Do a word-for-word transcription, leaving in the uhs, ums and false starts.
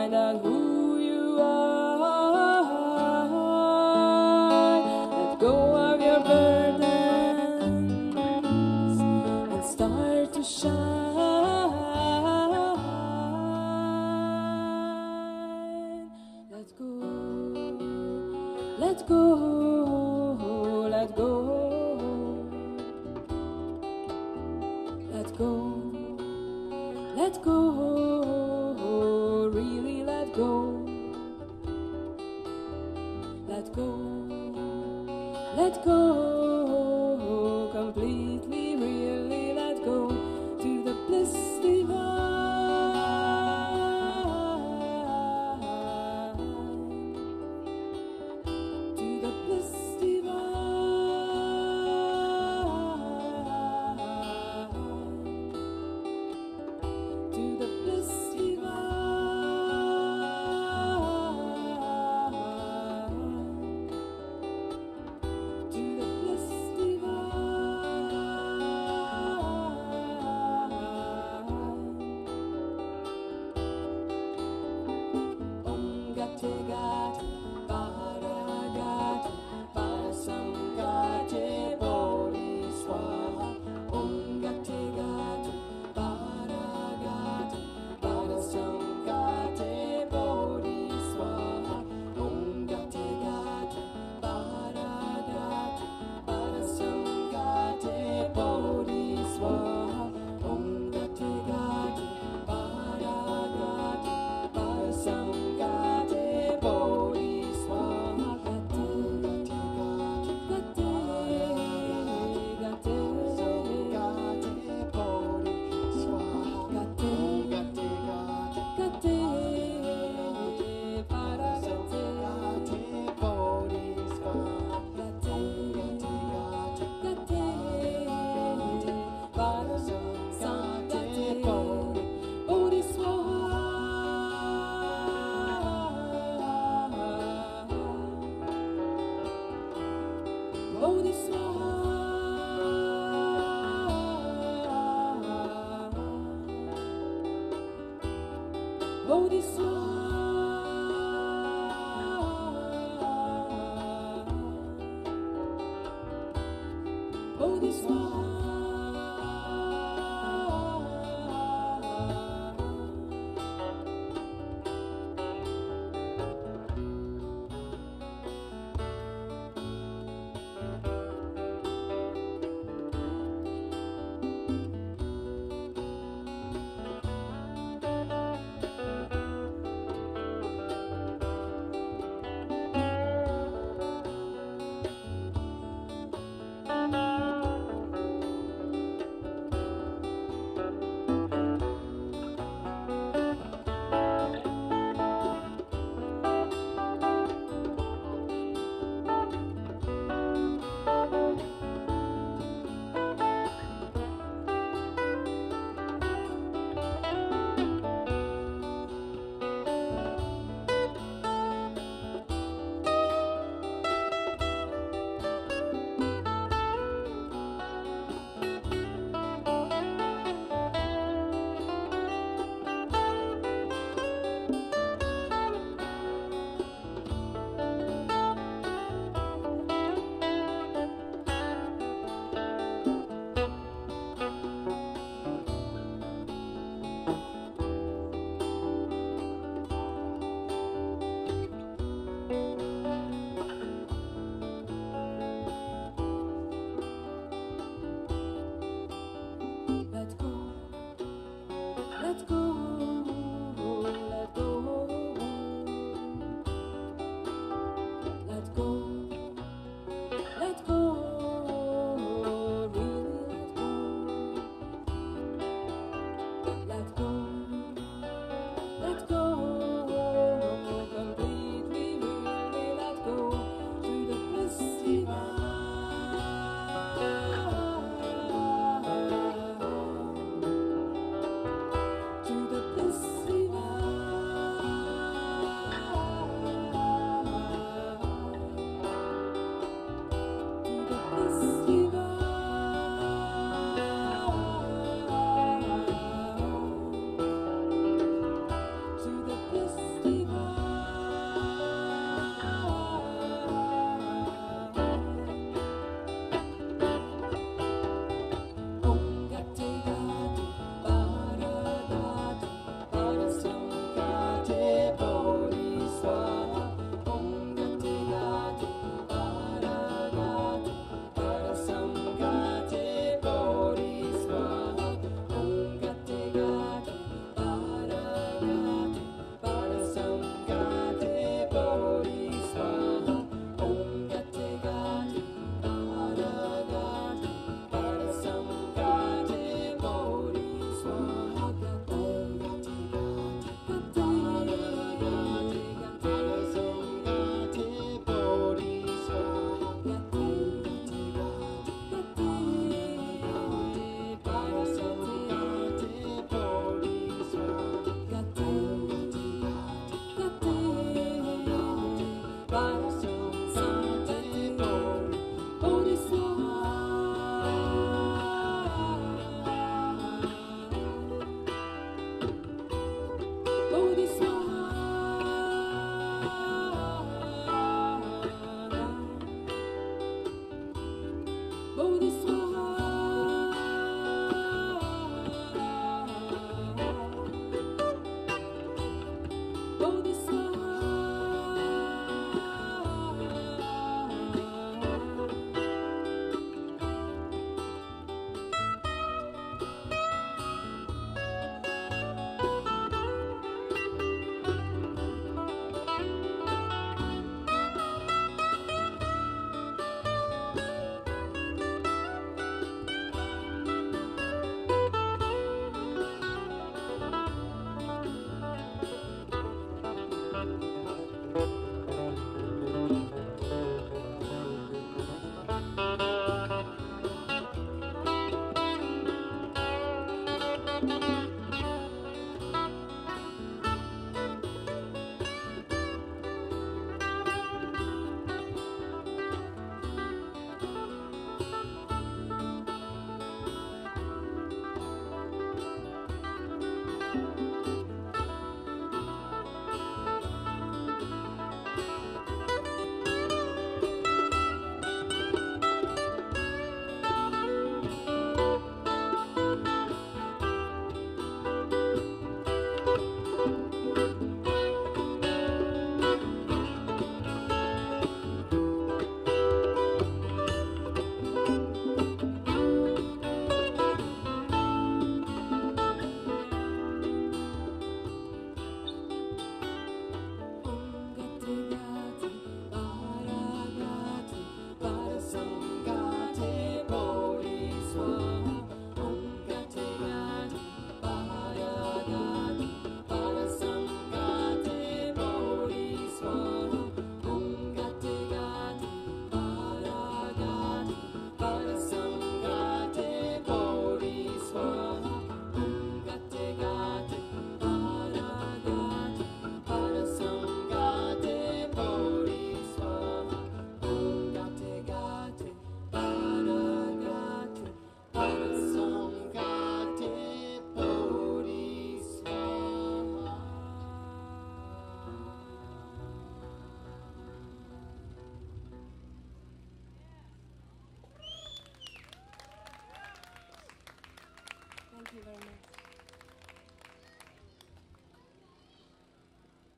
find out who you are. Let go of your burdens and start to shine. Let go, let go, let go, let go, let go, really let go, let go, let go, completely, really let go, to the bliss divine, to the bliss divine, to the bliss divine, to the bliss divine. Om Gate Gate Para Gate Parasam Gate Bodhi Swaha. Om Gate Gate Para Gate Parasam Gate Bodhi Swaha. Om Gate Gate Para Gate Parasam Gate Bodhi Swaha. Om Gate Gate Para Gate Parasam Gate Bodhi Swaha. Bodhi Swaha, Bodhi Swaha, Bodhi Swaha. Thank you very